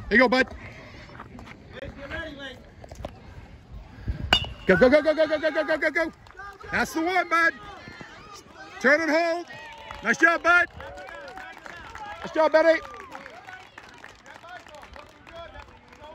Here you go, bud. Go, go, go, go, go, go, go, go, go, go, go. That's the one, bud. Turn and hold. Nice job, bud. Nice job, buddy.